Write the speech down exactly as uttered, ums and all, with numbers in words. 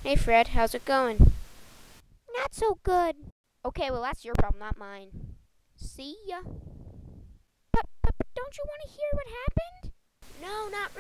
Hey Fred, how's it going? Not so good. Okay, well, that's your problem, not mine. See ya. But, but, but don't you want to hear what happened? No, not